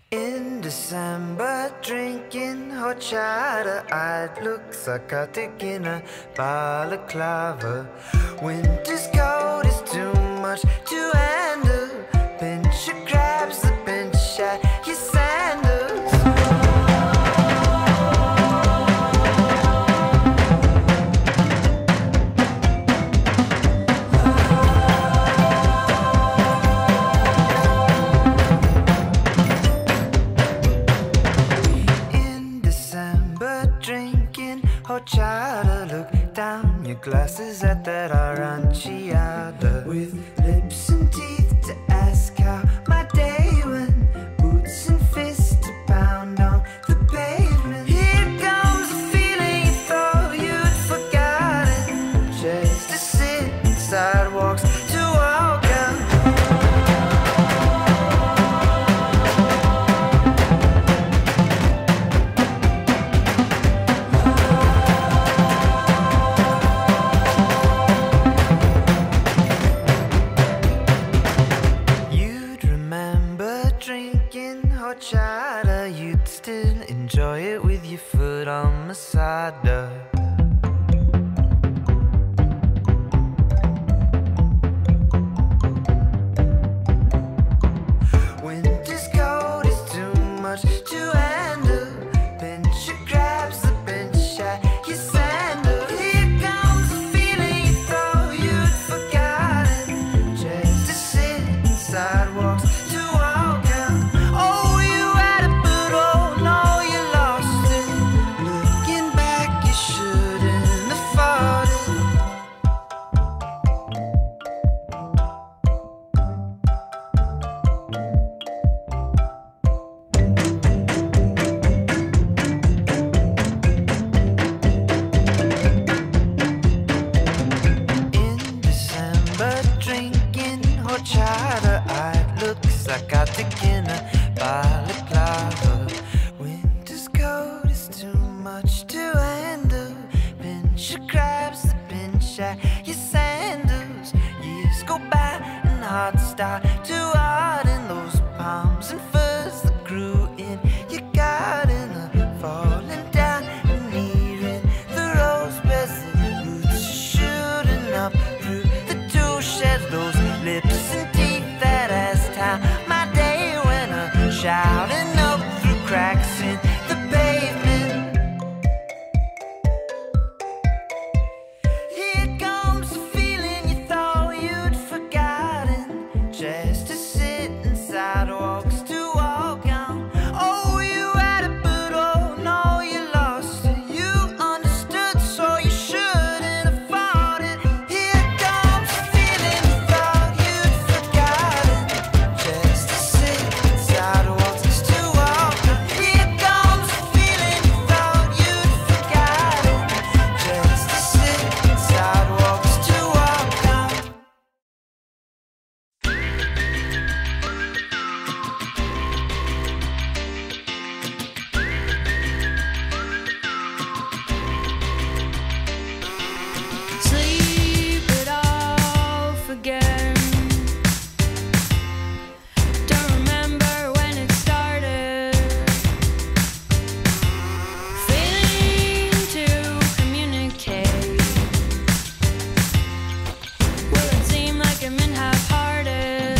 In December, drinking horchata, I'd look psychotic in a balaclava. Winter's cold is too much to handle. Pinch your crabs, the pinch at your sandals. Horchata, look down your glasses at that aranciata. With lips and teeth to ask how my day went. Boots and fists to pound on the pavement. Here comes a feeling you thought you'd forgotten. Just to sit in sidewalks to walk out. Horchata, you'd still enjoy it with your foot on Masada. Winter's cold is too much to handle. Pinch your crabs, the pinch at your sandal. Here comes a feeling you thought you'd forgotten. Just to sit in sidewalks to walk out. Oh, you had it, but oh no, you lost it. Looking back, you shouldn't have fought it. In December, drinking horchata, I'd look psychotic in a balaclava. Winter's cold is too much to handle. Pinch your crabs, the pinch at your sandals. Years go by and hearts start to harden. Those palms and furs that grew in your garden are falling down and nearing the rose beds. The roots shooting up through the tool sheds. Those lips and teeth that asked how my day went, shouting up through cracks in the pavement. Here comes a feeling you thought you'd forgotten. Just to sit in sidewalks to walk on. Oh, you had it, but oh no, you lost it. You understood, so you shouldn't have fought it. Here comes a feeling you thought you'd forgotten. Just to sit in sidewalks to walk on. Here comes a feeling you thought you'd forgotten. Just to sit in sidewalks to walk on. Sleep it off again. Don't remember when it started. Failing to communicate. Will it seem like I'm in half-hearted?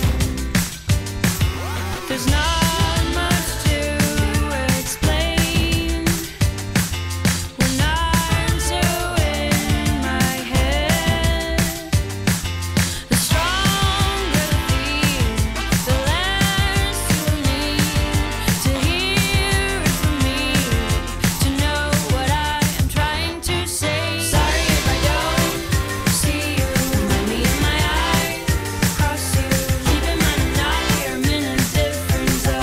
There's not much to explain. When I'm so in my head, the stronger the feel, the less you'll need to hear it from me, to know what I am trying to say. Sorry if I don't see you, remind me in my eyes, cross you. Keep in mind I'm not here, I'm in a different zone.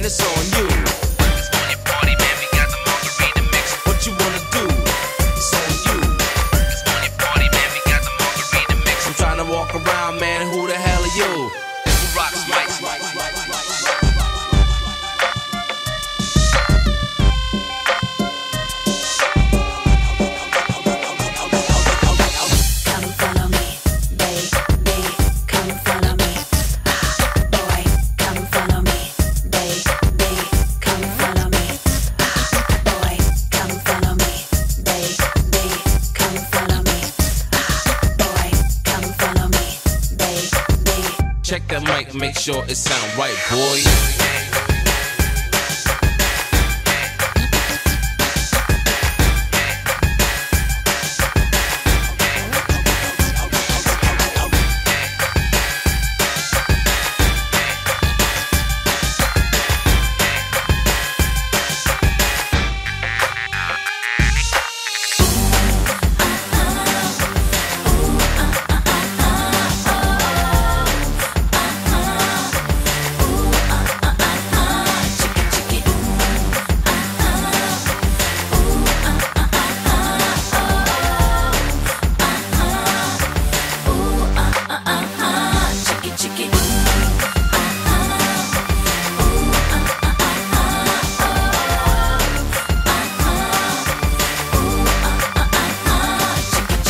man, it's on you. It's on your party, man, we got the margarita mix. What you wanna do? It's on you. It's on your party, man, we got the margarita mix. I'm trying to walk around, man, who the hell are you? Who rocks mics? Check that mic, make sure it sound right, boy.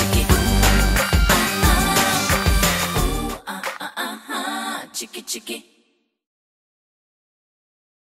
Chicky, chicky.